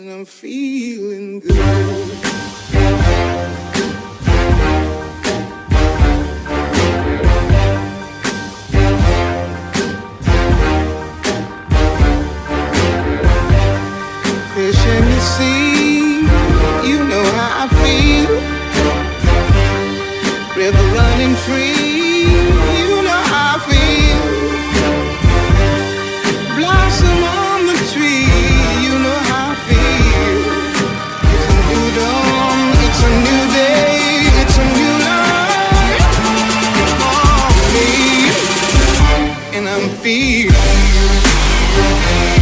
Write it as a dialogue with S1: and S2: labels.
S1: and I'm feeling good. Fish in the sea, you know how I feel. River running free, you know how I feel. Blossom on the tree, you know how I feel. It's a new dawn, it's a new day, it's a new life for me, and I'm feeling